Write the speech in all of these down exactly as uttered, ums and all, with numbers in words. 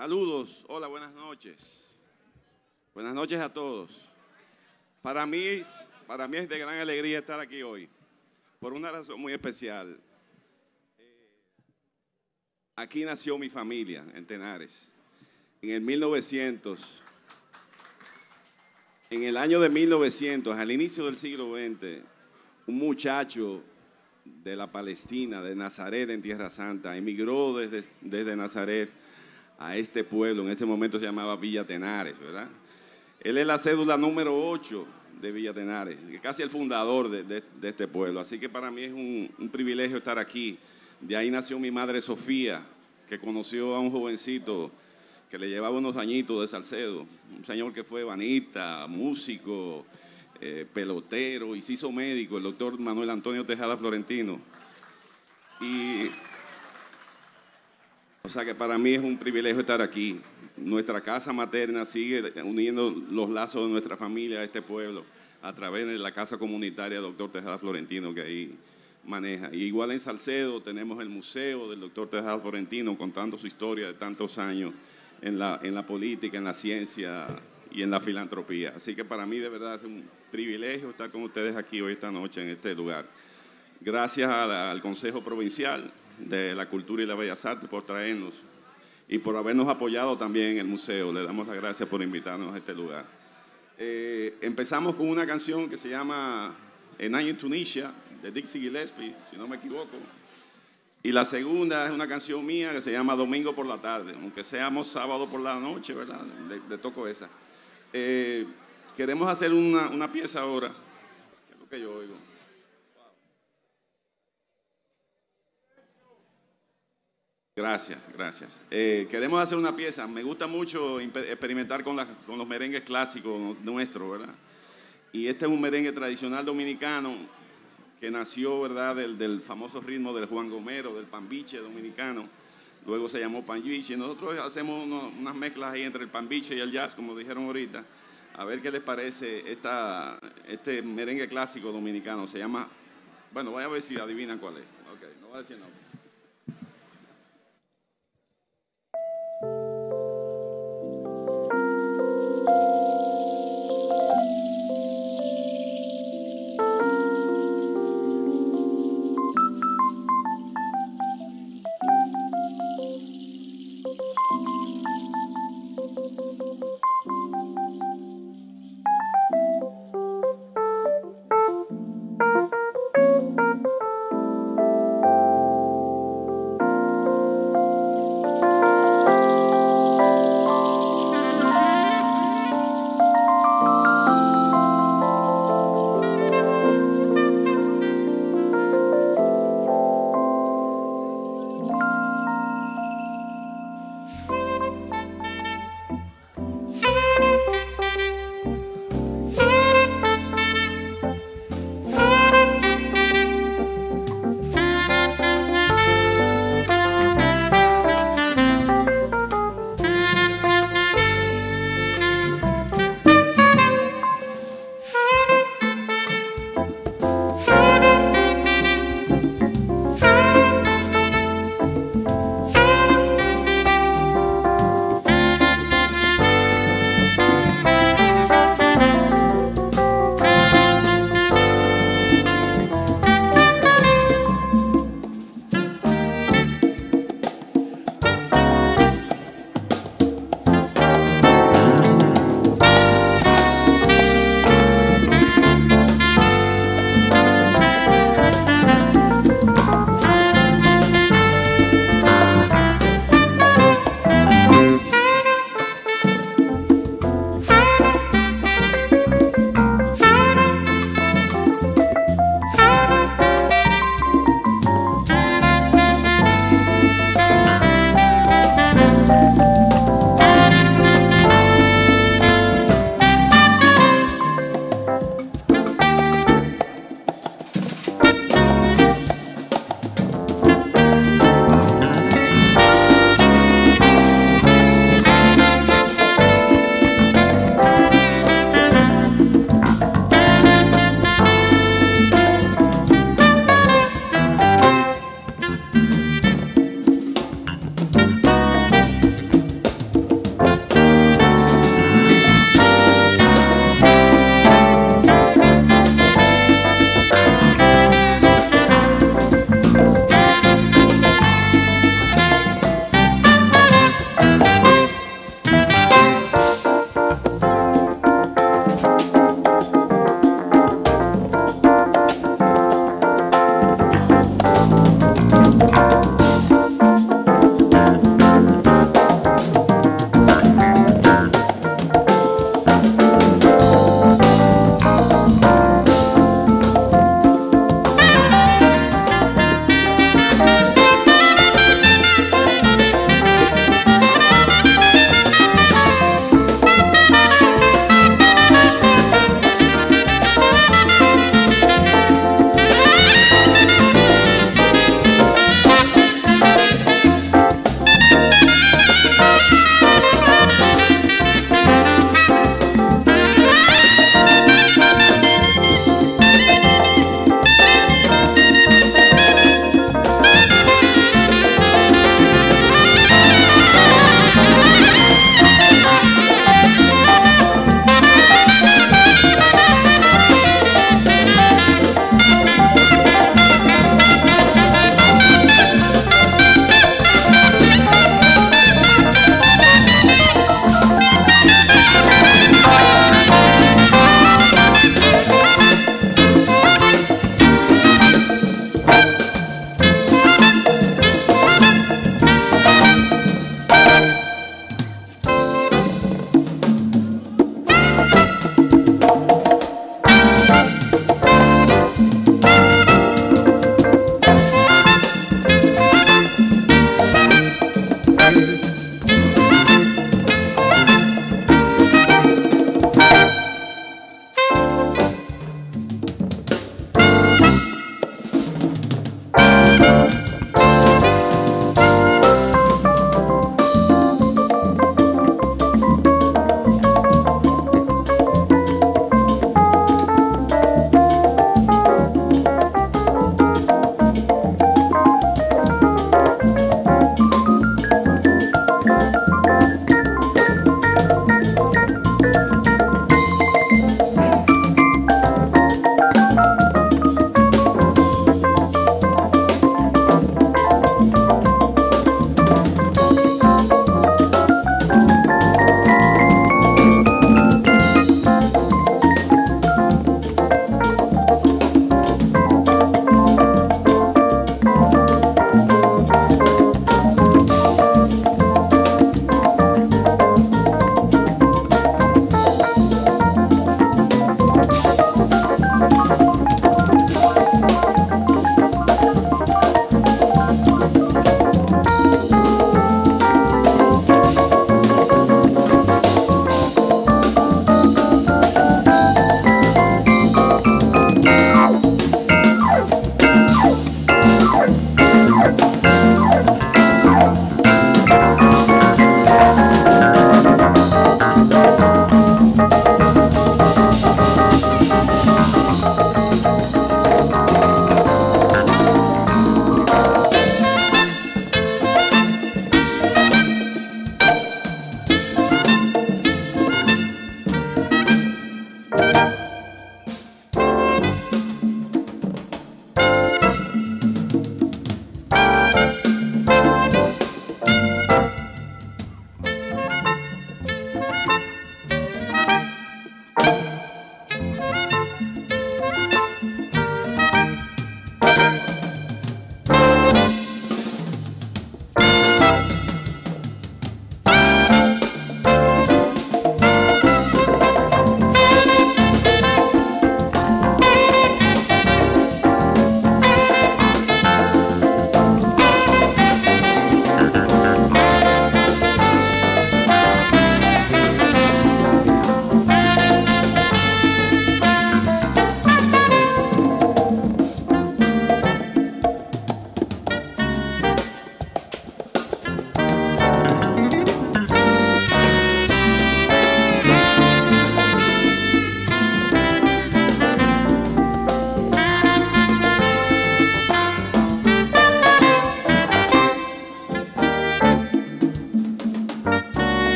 Saludos, hola, buenas noches. Buenas noches a todos. Para mí, es- para mí es de gran alegría estar aquí hoy, por una razón muy especial. Aquí nació mi familia, en Tenares, en el mil novecientos. En el año de mil novecientos, al inicio del siglo veinte, un muchacho de la Palestina, de Nazaret, en Tierra Santa, emigró desde, desde Nazaret a este pueblo. En este momento se llamaba Villa Tenares, ¿verdad? Él es la cédula número ocho de Villa Tenares, casi el fundador de, de- de este pueblo. Así que para mí es un, un privilegio estar aquí. De ahí nació mi madre Sofía, que conoció a un jovencito que le llevaba unos añitos de Salcedo, un señor que fue banista, músico, eh, pelotero y se hizo médico, el doctor Manuel Antonio Tejada Florentino. Y, o sea que para mí es un privilegio estar aquí. Nuestra casa materna sigue uniendo los lazos de nuestra familia a este pueblo a través de la casa comunitaria del doctor Tejada Florentino que ahí maneja. Y igual en Salcedo tenemos el museo del doctor Tejada Florentino contando su historia de tantos años en la, en la política, en la ciencia y en la filantropía. Así que para mí de verdad es un privilegio estar con ustedes aquí hoy esta noche en este lugar. Gracias a la- al Consejo Provincial de la Cultura y las Bellas Artes por traernos y por habernos apoyado también en el museo. Le damos las gracias por invitarnos a este lugar. Eh, empezamos con una canción que se llama A Night in Tunisia, de Dixie Gillespie, si no me equivoco. Y la segunda es una canción mía que se llama Domingo por la tarde, aunque seamos sábado por la noche, ¿verdad? Le, le toco esa. Eh, queremos hacer una, una pieza ahora, que es lo que yo oigo. Gracias, gracias. Eh, queremos hacer una pieza. Me gusta mucho impe- experimentar con, las- con los merengues clásicos nuestros, ¿verdad? Y este es un merengue tradicional dominicano que nació, ¿verdad?, del, del famoso ritmo del Juan Gomero, del pambiche dominicano. Luego se llamó pambiche. Nosotros hacemos uno- unas mezclas ahí entre el pambiche y el jazz, como dijeron ahorita. A ver qué les parece esta, este merengue clásico dominicano. Se llama, bueno, voy a ver si adivinan cuál es. Ok, no voy a decir nombre.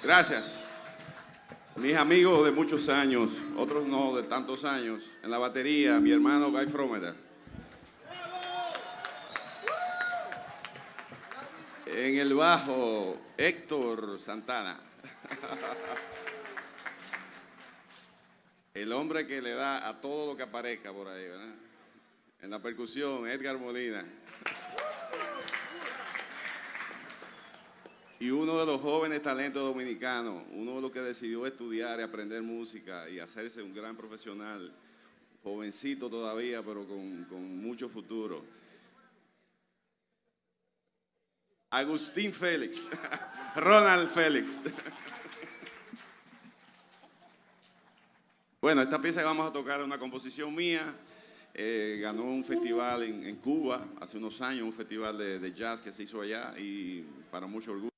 Gracias. Mis amigos de muchos años, otros no de tantos años, en la batería, mi hermano Guy Frometa. En el bajo, Héctor Santana. El hombre que le da a todo lo que aparezca por ahí, ¿verdad? En la percusión, Edgar Molina. Y uno de los jóvenes talentos dominicanos, uno de los que decidió estudiar y aprender música y hacerse un gran profesional, jovencito todavía, pero con, con mucho futuro. Agustín Félix, Ronald Félix. Bueno, esta pieza que vamos a tocar es una composición mía. Eh, ganó un festival en, en Cuba hace unos años, un festival de, de jazz que se hizo allá y para mucho orgullo.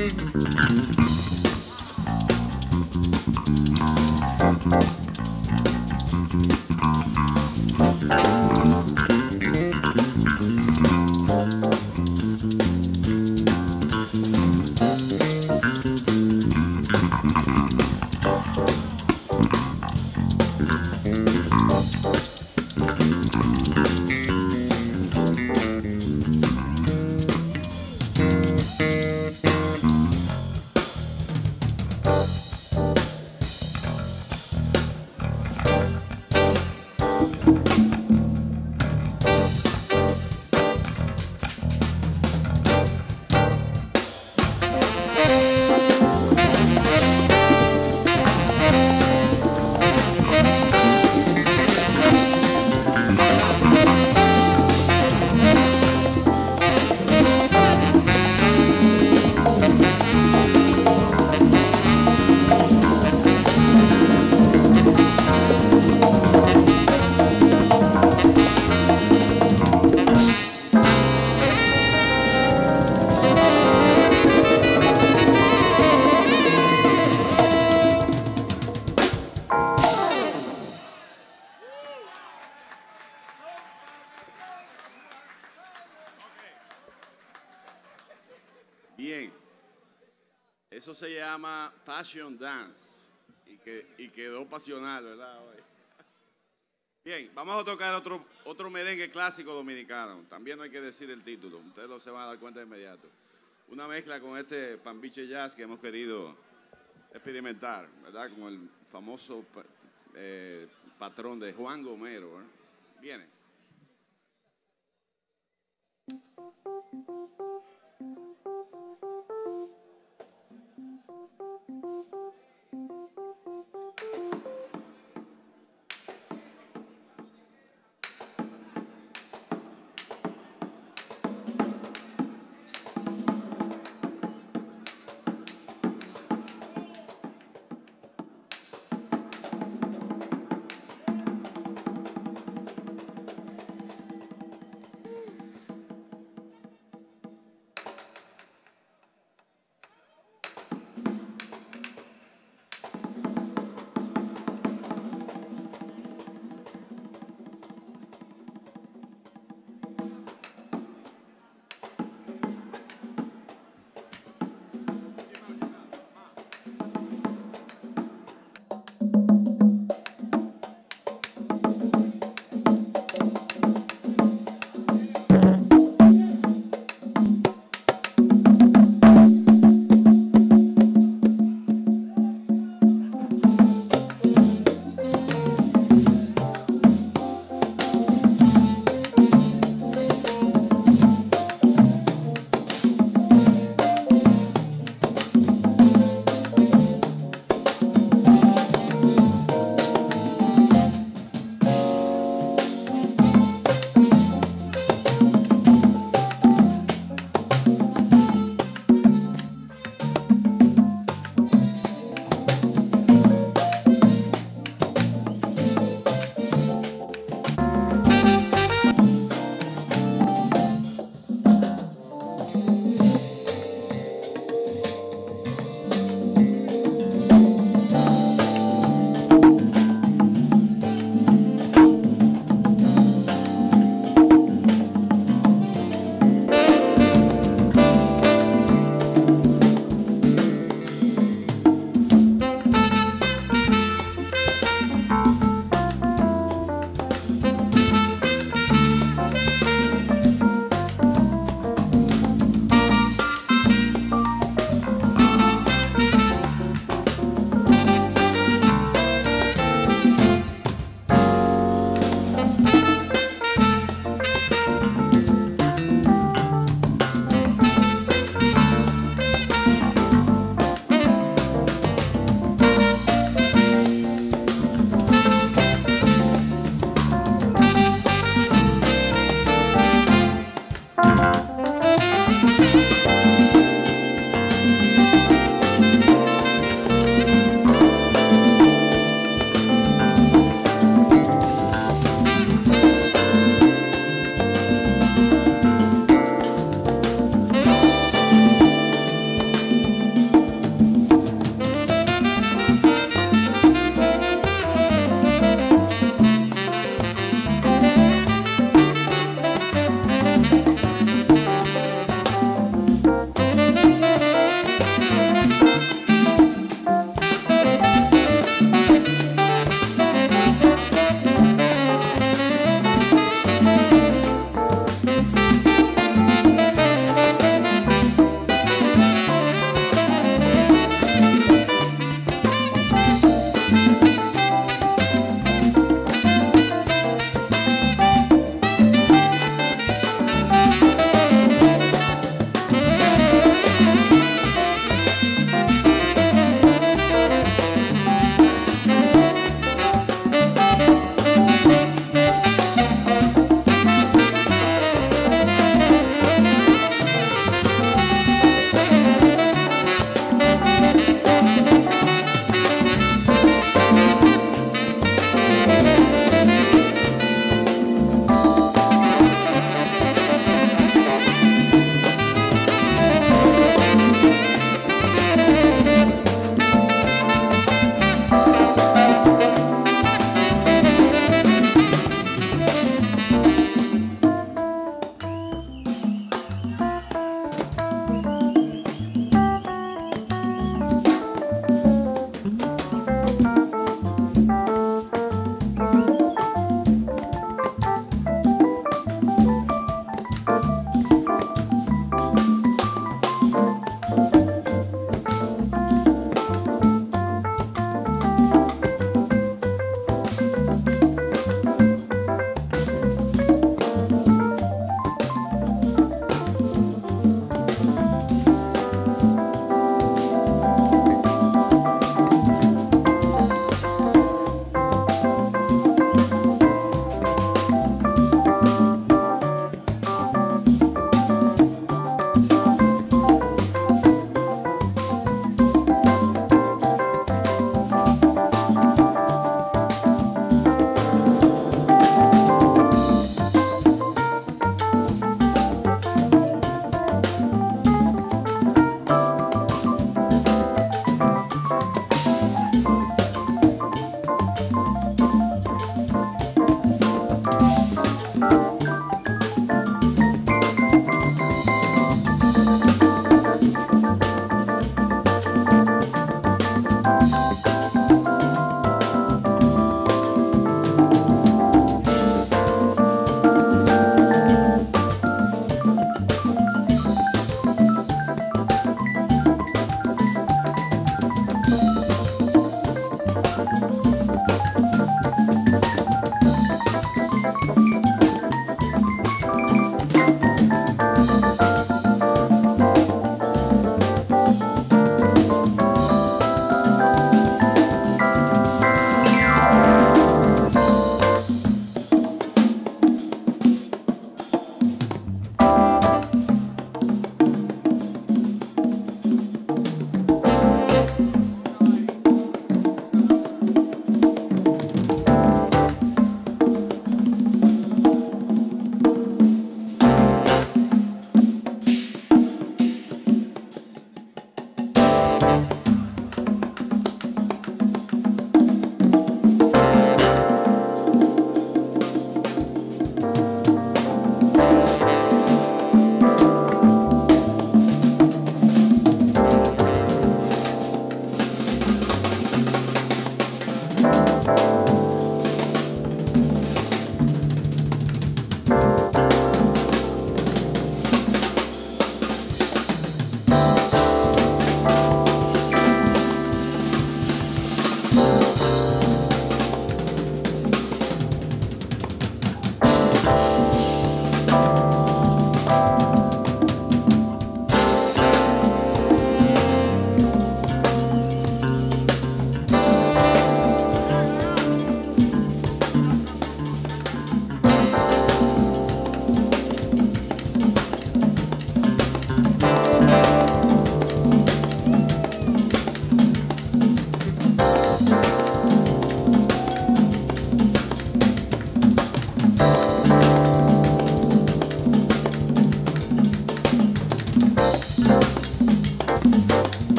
Bien, eso se llama Passion Dance y, que, y quedó pasional, ¿verdad? Bien, vamos a tocar otro, otro merengue clásico dominicano. También no hay que decir el título, ustedes lo se van a dar cuenta de inmediato. Una mezcla con este pambiche jazz que hemos querido experimentar, ¿verdad? Con el famoso eh, patrón de Juan Gomero, ¿eh? Viene.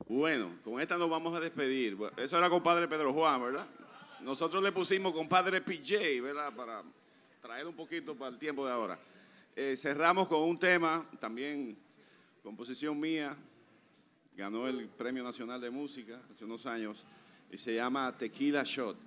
Bueno, con esta nos vamos a despedir. Eso era compadre Pedro Juan, ¿verdad? Nosotros le pusimos compadre P J, ¿verdad? Para traer un poquito para el tiempo de ahora. Eh, cerramos con un tema, también composición mía, ganó el Premio Nacional de Música hace unos años, y se llama Tequila Shot.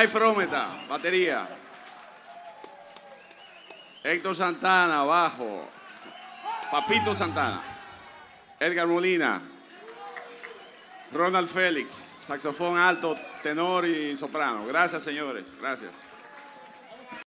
Jai Frometa, batería. Héctor Santana, bajo. Papito Santana. Edgar Molina. Ronald Félix, saxofón alto, tenor y soprano. Gracias, señores. Gracias.